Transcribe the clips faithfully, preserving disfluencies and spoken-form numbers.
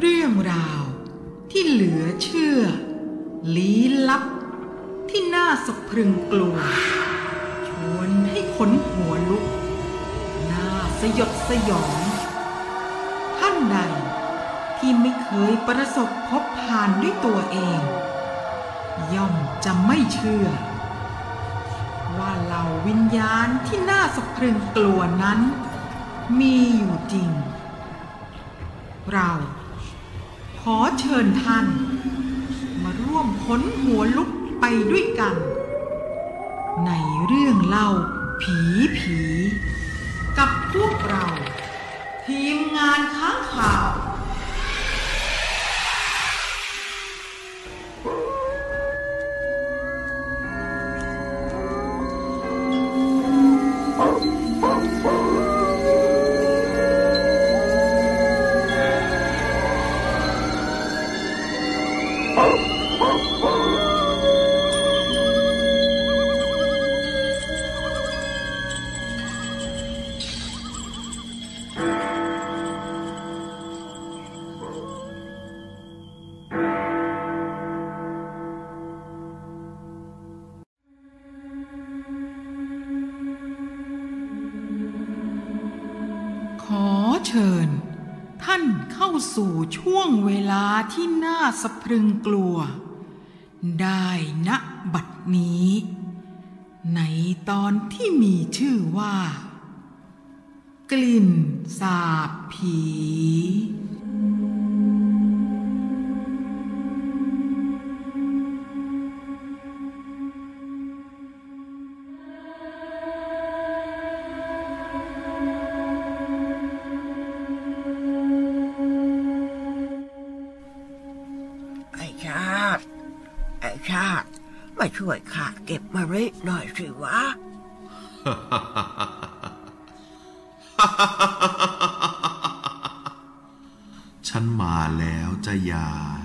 เรื่องราวที่เหลือเชื่อลี้ลับที่น่าสะพรึงกลัวชวนให้ขนหัวลุกน่าสยดสยองท่านใดที่ไม่เคยประสบพบผ่านด้วยตัวเองย่อมจะไม่เชื่อว่าเหล่าวิญญาณที่น่าสะพรึงกลัวนั้นมีอยู่จริงเราขอเชิญท่านมาร่วมขนหัวลุกไปด้วยกันในเรื่องเล่าผีผีกับพวกเราทีมงานค้างข่าวขอเชิญท่านเข้าสู่ช่วงเวลาที่น่าสะพรึงกลัวได้ณบัดนี้ในตอนที่มีชื่อว่ากลิ่นสาบผีมาช่วยข้าเก็บมะลิหน่อยสิวะฉันมาแล้วจ้ะยาย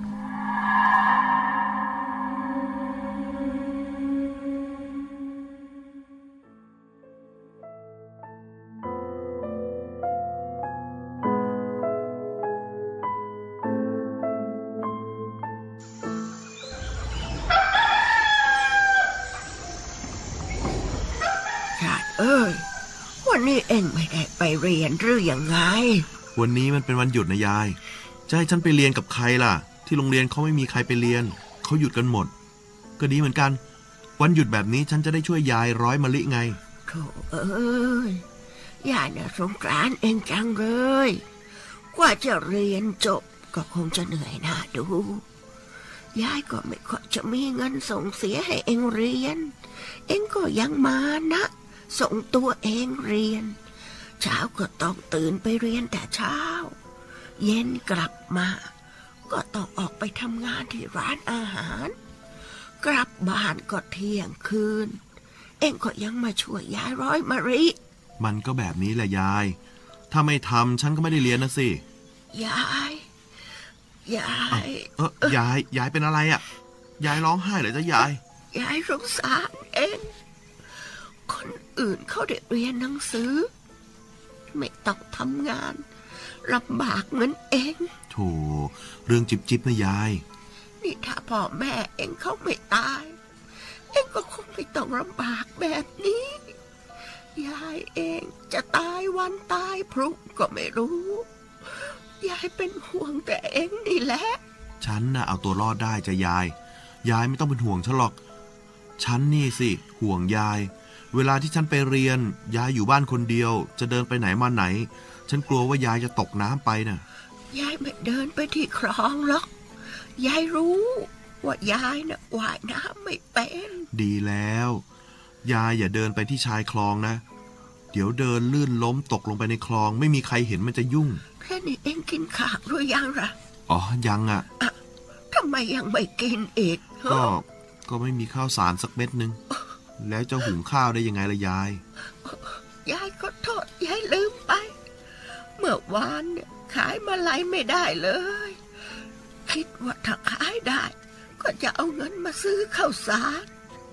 เอ้ยวันนี้เอ็งไม่ได้ไปเรียนหรือยังไงวันนี้มันเป็นวันหยุดนะยายจะให้ฉันไปเรียนกับใครล่ะที่โรงเรียนเขาไม่มีใครไปเรียนเขาหยุดกันหมดก็ดีเหมือนกันวันหยุดแบบนี้ฉันจะได้ช่วยยายร้อยมะลิไงโธ่เอ้ยยายน่ะสงสารเอ็งจังเลยกว่าจะเรียนจบก็คงจะเหนื่อยหน้าดูยายก็ไม่ค่อยจะมีเงินส่งเสียให้เอ็งเรียนเอ็งก็ยังมานะส่งตัวเองเรียนเช้าก็ต้องตื่นไปเรียนแต่เช้าเย็นกลับมาก็ต้องออกไปทำงานที่ร้านอาหารกลับบ้านก็เที่ยงคืนเอ็งก็ยังมาช่วยยายร้อยมะลิมันก็แบบนี้แหละยายถ้าไม่ทำฉันก็ไม่ได้เรียนนะสิยายยายเออยายยายเป็นอะไรอ่ะยายร้องไห้เหรอจ๊ะยายยายสงสารเอ็งคนอื่นเขาได้เรียนหนังสือไม่ต้องทำงานลำบากเหมือนเองโธ่เรื่องจิบจิบนะยายนี่ถ้าพ่อแม่เองเขาไม่ตายเองก็คงไม่ต้องลำบากแบบนี้ยายเองจะตายวันตายพรุ่งก็ไม่รู้ยายเป็นห่วงแต่เองนี่แหละฉันน่ะเอาตัวรอดได้จ้ะยายยายไม่ต้องเป็นห่วงฉันหรอกฉันนี่สิห่วงยายเวลาที่ฉันไปเรียนยายอยู่บ้านคนเดียวจะเดินไปไหนมาไหนฉันกลัวว่ายายจะตกน้ำไปน่ะยายไม่เดินไปที่คลองหรอกยายรู้ว่ายายน่ะว่ายน้ำไม่เป็นดีแล้วยายอย่าเดินไปที่ชายคลองนะเดี๋ยวเดินลื่นล้มตกลงไปในคลองไม่มีใครเห็นมันจะยุ่งแค่นี้เองกินข้าวหรือยังล่ะอ๋อยังอ่ะอะทำไมยังไม่กินอีกก็ก็ไม่มีข้าวสารสักเม็ดนึงแล้วจะหุงข้าวได้ยังไงล่ะยายยายก็โทษยายลืมไปเมื่อวานเนี่ยขายมาลัยไม่ได้เลยคิดว่าถ้าขายได้ก็จะเอาเงินมาซื้อข้าวสาร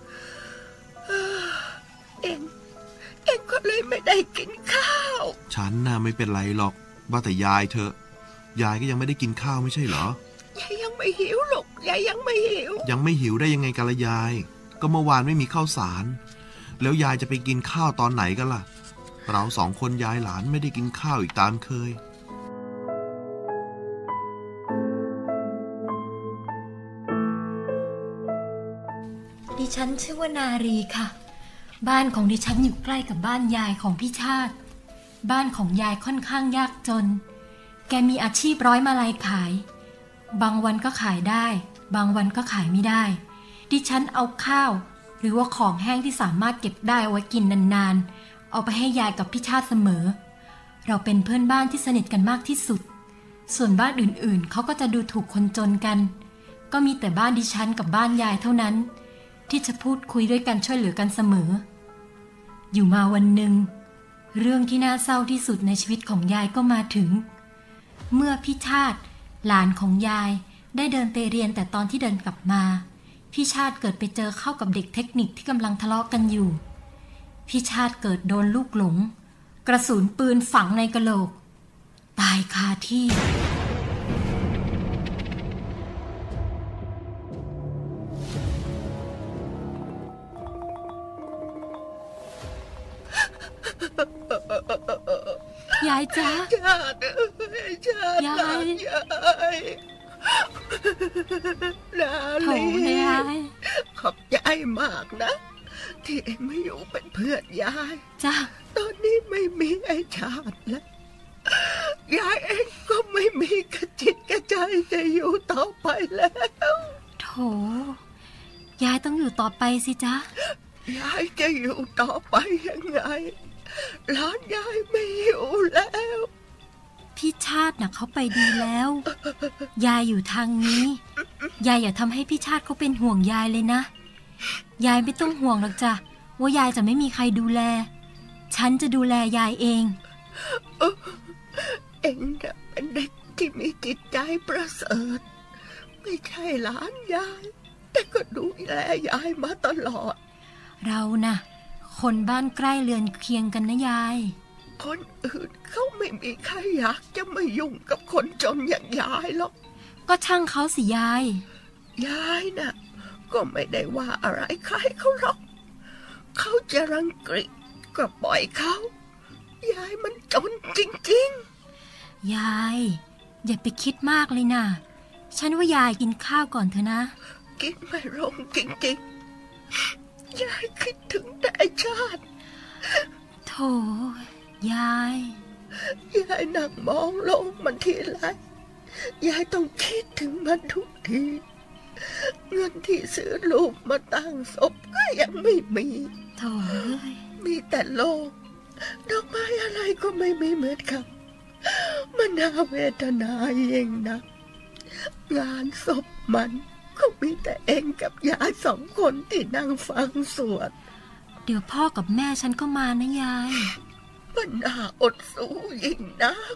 เองเองก็เลยไม่ได้กินข้าวฉันน่ะไม่เป็นไรหรอกว่าแต่ยายเธอยายก็ยังไม่ได้กินข้าวไม่ใช่เหรอยายยังไม่หิวหรอกยายยังไม่หิวยังไม่หิวได้ยังไงกันละยายก็เมื่อวานไม่มีข้าวสารแล้วยายจะไปกินข้าวตอนไหนกันล่ะเราสองคนยายหลานไม่ได้กินข้าวอีกตามเคยดิฉันชื่อว่านารีค่ะบ้านของดิฉันอยู่ใกล้กับบ้านยายของพี่ชาติบ้านของยายค่อนข้างยากจนแกมีอาชีพร้อยมาลัยขายบางวันก็ขายได้บางวันก็ขายไม่ได้ดิฉันเอาข้าวหรือว่าของแห้งที่สามารถเก็บได้เอาไว้กินนานๆเอาไปให้ยายกับพี่ชาติเสมอเราเป็นเพื่อนบ้านที่สนิทกันมากที่สุดส่วนบ้านอื่นๆเขาก็จะดูถูกคนจนกันก็มีแต่บ้านดิฉันกับบ้านยายเท่านั้นที่จะพูดคุยด้วยกันช่วยเหลือกันเสมออยู่มาวันหนึ่งเรื่องที่น่าเศร้าที่สุดในชีวิตของยายก็มาถึงเมื่อพี่ชาติหลานของยายได้เดินไปเรียนแต่ตอนที่เดินกลับมาพี่ชาติเกิดไปเจอเข้ากับเด็กเทคนิคที่กำลังทะเลาะกันอยู่พี่ชาติเกิดโดนลูกหลงกระสุนปืนฝังในกะโหลกตายคาที่ยายจ๊ะชาติเอ้ยชาติยายยายนาลียายขอบใจมากนะที่เอ็งไม่อยู่เป็นเพื่อนยายจ้ะตอนนี้ไม่มีไอ้ชาติแล้วยายเองก็ไม่มีกระจิตกระใจจะอยู่ต่อไปแล้วโถยายต้องอยู่ต่อไปสิจ๊ะยายจะอยู่ต่อไปยังไงหลานยายไม่อยู่แล้วพี่ชาติน่ะเขาไปดีแล้วยายอยู่ทางนี้ยายอย่าทำให้พี่ชาติเขาเป็นห่วงยายเลยนะยายไม่ต้องห่วงหรอกจ้ะว่ายายจะไม่มีใครดูแลฉันจะดูแลยายเองเอ็งน่ะเป็นเด็กที่มีจิตใจประเสริฐไม่ใช่หลานยายแต่ก็ดูแลยายมาตลอดเราน่ะคนบ้านใกล้เรือนเคียงกันนะยายคนอื่นเขาไม่มีใครอยากจะมายุ่งกับคนจนอย่างยายหรอกก็ช่างเขาสิยายยายน่ะก็ไม่ได้ว่าอะไรใครเขาหรอกเขาจะรังเกียจก็ปล่อยเขายายมันจนจริงๆยายอย่าไปคิดมากเลยนะฉันว่ายายกินข้าวก่อนเถอะนะกินไม่ลงจริงๆยายคิดถึงแต่ไอ้ชาติโธ่ยายยายนั่งมองลงมันทีไรยายต้องคิดถึงมันทุกทีเงินที่ซื้อรูปมาตั้งศพก็ยังไม่มีโธ่มีแต่โลกดอกไม้อะไรก็ไม่มีเหมือนกันมันน่าเวทนาเองนะงานศพมันก็มีแต่เองกับยายสองคนที่นั่งฟังสวดเดี๋ยวพ่อกับแม่ฉันก็มานะยายมันน่าอดสู้ยิ่งนัก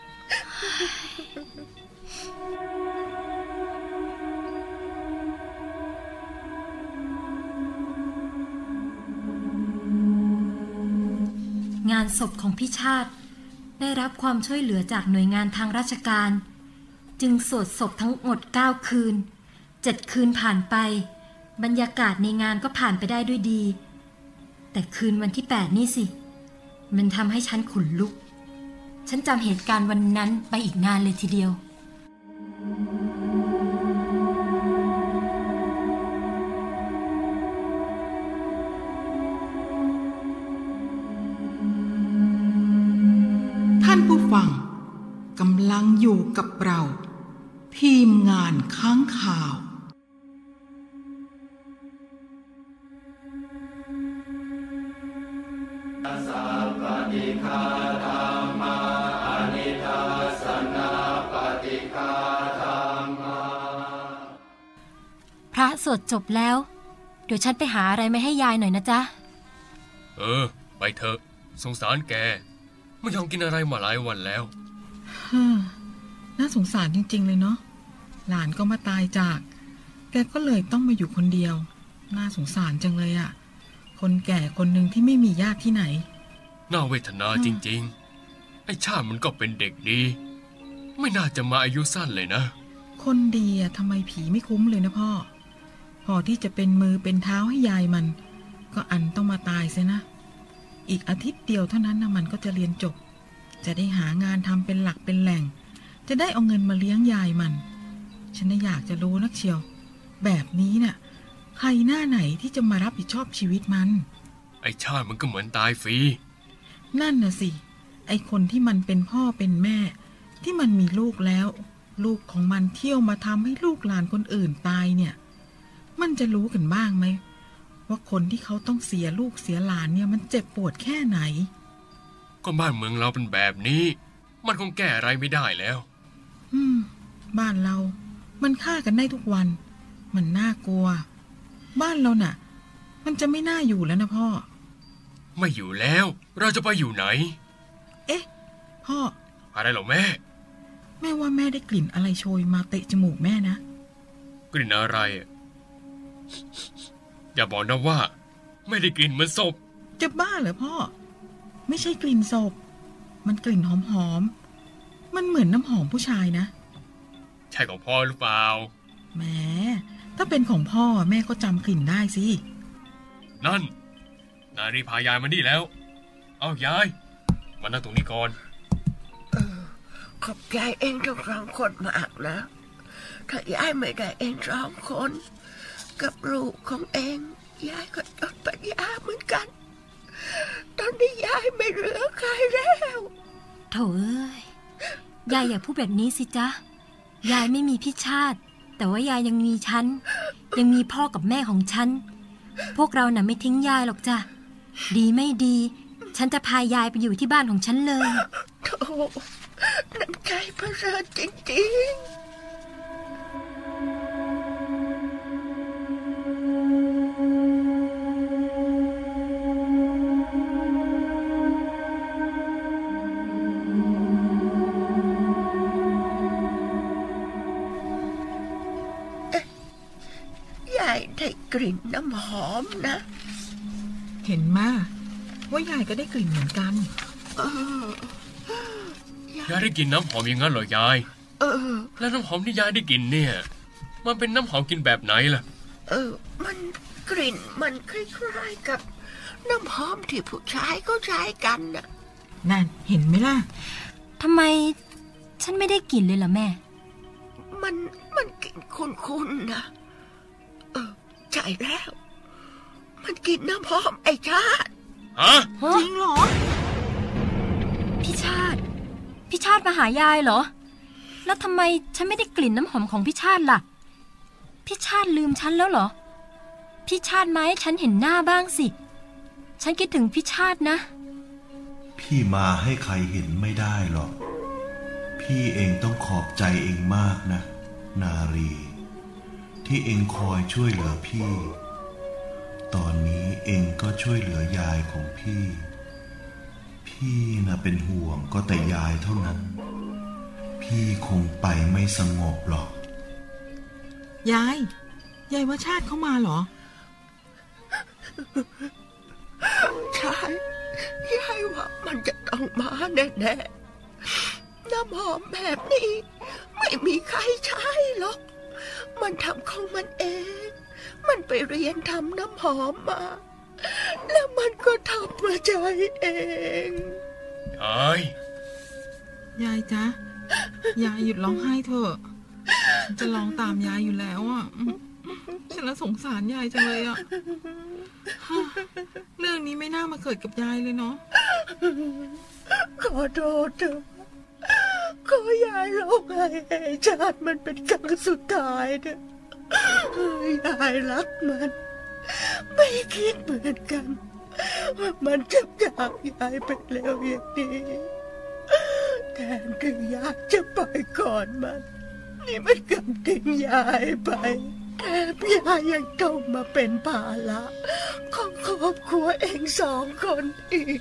งานศพของพี่ชาติได้รับความช่วยเหลือจากหน่วยงานทางราชการจึงสวดศพทั้งหมดเก้าคืนเจ็ดคืนผ่านไปบรรยากาศในงานก็ผ่านไปได้ด้วยดีแต่คืนวันที่แปดนี่สิมันทำให้ฉันขนลุกฉันจำเหตุการณ์วันนั้นไปอีกนานเลยทีเดียวท่านผู้ฟังกำลังอยู่กับเราทีมงานค้างข่าวพระสวดจบแล้วเดี๋ยวฉันไปหาอะไรมาให้ยายหน่อยนะจ๊ะเออไปเถอะสงสารแกไม่ยอมกินอะไรมาหลายวันแล้วฮ่าน่าสงสารจริงๆเลยเนาะหลานก็มาตายจากแกก็เลยต้องมาอยู่คนเดียวน่าสงสารจังเลยอะคนแก่คนหนึ่งที่ไม่มีญาติที่ไหนน่าเวทนาจริงๆไอ้ชาติมันก็เป็นเด็กดีไม่น่าจะมาอายุสั้นเลยนะคนดีอะทำไมผีไม่คุ้มเลยนะพ่อพอที่จะเป็นมือเป็นเท้าให้ยายมันก็อันต้องมาตายเสียนะอีกอาทิตย์เดียวเท่านั้นนะมันก็จะเรียนจบจะได้หางานทำเป็นหลักเป็นแหล่งจะได้เอาเงินมาเลี้ยงยายมันฉันน่ะอยากจะรู้นักเชียวแบบนี้น่ะใครหน้าไหนที่จะมารับผิดชอบชีวิตมันไอ้ชาติมันก็เหมือนตายฟรีนั่นน่ะสิไอ้คนที่มันเป็นพ่อเป็นแม่ที่มันมีลูกแล้วลูกของมันเที่ยวมาทำให้ลูกหลานคนอื่นตายเนี่ยมันจะรู้กันบ้างไหมว่าคนที่เขาต้องเสียลูกเสียหลานเนี่ยมันเจ็บปวดแค่ไหนก็บ้านเมืองเราเป็นแบบนี้มันคงแก้อะไรไม่ได้แล้วอืมบ้านเรามันฆ่ากันได้ทุกวันมันน่ากลัวบ้านเราน่ะมันจะไม่น่าอยู่แล้วนะพ่อไม่อยู่แล้วเราจะไปอยู่ไหนเอ๊ะพ่ออะไรหรอแม่แม่ว่าแม่ได้กลิ่นอะไรโชยมาเตะจมูกแม่นะกลิ่นอะไรอย่าบอกนะว่าไม่ได้กลิ่นเหมือนศพจะบ้าเหรอพ่อไม่ใช่กลิ่นศพมันกลิ่นหอมๆมันเหมือนน้ำหอมผู้ชายนะใช่ของพ่อหรือเปล่าแหมถ้าเป็นของพ่อแม่ก็จำกลิ่นได้สินั่นนารีพายายมานี่แล้วเอายายมานั่งตรงนี้ก่อนเออขอบใจเองทั้งสองคนมากนะถ้ายายไม่ได้เองสองคนกับลูกของเองยายก็จบปัญญาเหมือนกันตอนนี้ยายไม่เหลือใครแล้วโถ่เอ้ยยายอย่าพูดแบบนี้สิจ๊ะยายไม่มีพี่ชาติแต่ว่ายายยังมีฉันยังมีพ่อกับแม่ของฉันพวกเราน่ะไม่ทิ้งยายหรอกจ้ะดีไม่ดีฉันจะพายายไปอยู่ที่บ้านของฉันเลยโธ่น้ำใจประเสริฐจริงๆได้กลิ่นน้ำหอมนะเห็นมาว่ายายก็ได้กลิ่นเหมือนกันเออยายได้กลิ่นน้ำหอมอย่างนั้นเหรอยายเออแล้วน้ำหอมที่ยายได้กลิ่นเนี่ยมันเป็นน้ำหอมกลิ่นแบบไหนล่ะเออมันกลิ่นมันคล้ายๆกับน้ำหอมที่ผู้ชายก็ใช้กันน่ะนั่นเห็นไหมล่ะทำไมฉันไม่ได้กลิ่นเลยล่ะแม่มันมันกลิ่นคุ้นๆนะเออใช่แล้วมันกินน้ำหอมไอ้ชาติฮะจริงเหรอพี่ชาติพี่ชาติมาหายายเหรอแล้วทำไมฉันไม่ได้กลิ่นน้ำหอมของพี่ชาติล่ะพี่ชาติลืมฉันแล้วเหรอพี่ชาติมาให้ฉันเห็นหน้าบ้างสิฉันคิดถึงพี่ชาตินะพี่มาให้ใครเห็นไม่ได้หรอกพี่เองต้องขอบใจเองมากนะนารีที่เองคอยช่วยเหลือพี่ตอนนี้เองก็ช่วยเหลือยายของพี่พี่น่ะเป็นห่วงก็แต่ยายเท่านั้นพี่คงไปไม่สงบหรอกยายยายว่าชาติเข้ามาเหรอใช่ยายว่ามันจะต้องมาแน่ๆน้ำหอมแบบนี้ไม่มีใครใช้หรอกมันทำของมันเองมันไปเรียนทำน้ำหอมมาแล้วมันก็ทำมาใช้เองยายยายจ๊ะยายหยุดร้องไห้เถอะฉันจะร้องตามยายอยู่แล้วอ่ะฉันละสงสารยายจังเลยอ่ะเรื่องนี้ไม่น่ามาเกิดกับยายเลยเนาะขอโทษเถอะขอยายร้องไห้ชาติมันเป็นครั้งสุดท้ายเถอะยายรักมันไม่คิดเหมือนกันว่ามันจะจากยายไปแล้วอย่างนี้แทนที่ยายจะไปก่อนมันนี่มันกำทิ้งยายไปแถมยายยังต้องมาเป็นภาระของครอบครัวเองสองคนอีก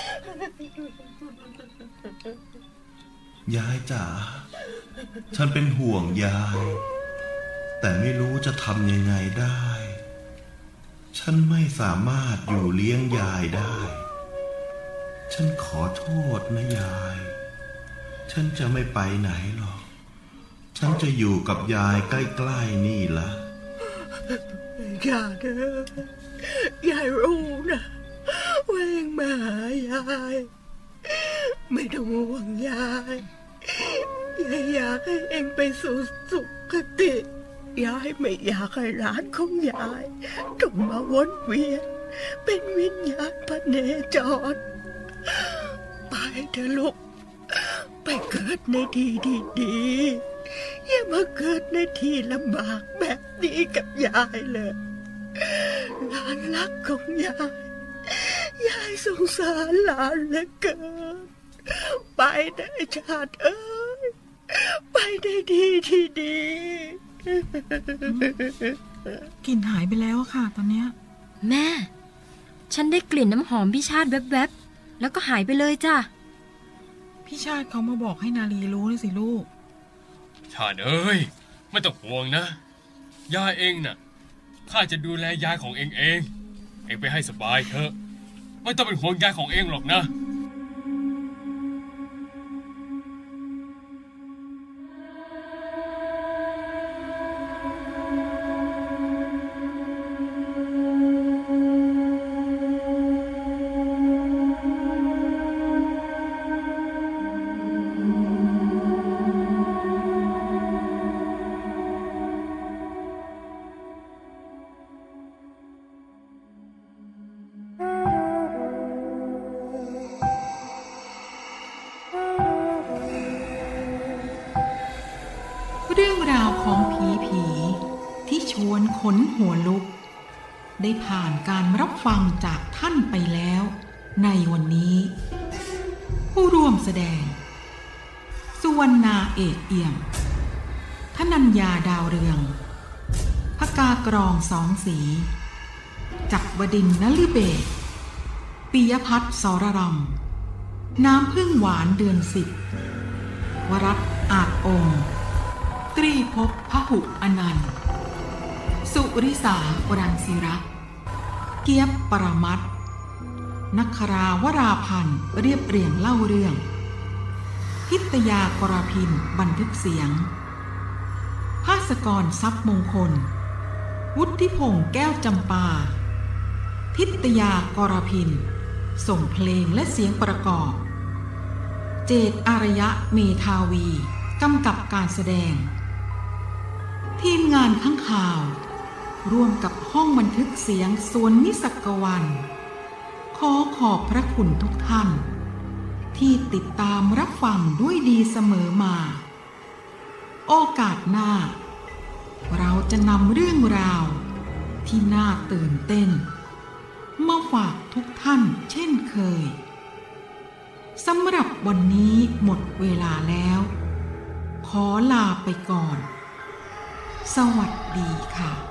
ยายจ๋าฉันเป็นห่วงยายแต่ไม่รู้จะทำยังไงได้ฉันไม่สามารถอยู่เลี้ยงยายได้ฉันขอโทษนะยายฉฉันจะไม่ไปไหนหรอกฉันจะอยู่กับยายใกล้ๆนี่ละอย่าเด้อยายรู้นะว่าเองมาหายายไม่ต้องห่วงยายยายอยากให้เองไปสู่สุคติยายไม่อยากให้หลานของยายต้องมาวนเวียนเป็นวิญญาณพเนจรไปเถอะลูกไปเกิดในที่ดีๆอย่ามาเกิดในที่ลำบากแบบนี้กับยายเลยหลานรักของยายยายสงสารหลานเหลือเกินไปได้ชาติเอ้ยไปได้ดีที่ดีกลิ่นหายไปแล้วค่ะตอนเนี้ยแม่ฉันได้กลิ่นน้ำหอมพี่ชาติแวบๆแล้วก็หายไปเลยจ้ะพี่ชาติเขามาบอกให้นาลีรู้เลยสิลูกชาติเอ้ยไม่ต้องห่วงนะยายเองน่ะข้าจะดูแลยายของเองเองเองไปให้สบายเถอะไม่ต้องเป็นห่วงยายของเองหรอกนะเรื่องราวของผีผีที่ชวนขนหัวลุกได้ผ่านการรับฟังจากท่านไปแล้วในวันนี้ผู้ร่วมแสดงสุวรรณาเอกเอี่ยมธนัญญาดาวเรืองภกากรองสองสีจักรวดินทร์นฤเบศรปิยพัฒน์สรรำน้ำพึ่งหวานเดือนสิบวรัตน์อาจองค์ตรีภพพหุอนันต์สุริสาวรังศิรักษ์เกียบปรมัตถ์นักคราวราพันธ์เรียบเรียงเล่าเรื่องทิตยากรพินบันทึกเสียงภาสกรทรัพย์มงคลวุฒิพงษ์แก้วจำปาทิตยากรพินส่งเพลงและเสียงประกอบเจตอารยะเมธาวีกำกับการแสดงทีมงานข้างข่าวร่วมกับห้องบันทึกเสียงสวนนิสักวันขอขอบพระคุณทุกท่านที่ติดตามรับฟังด้วยดีเสมอมาโอกาสหน้าเราจะนำเรื่องราวที่น่าตื่นเต้นมาฝากทุกท่านเช่นเคยสำหรับวันนี้หมดเวลาแล้วขอลาไปก่อนสวัสดีค่ะ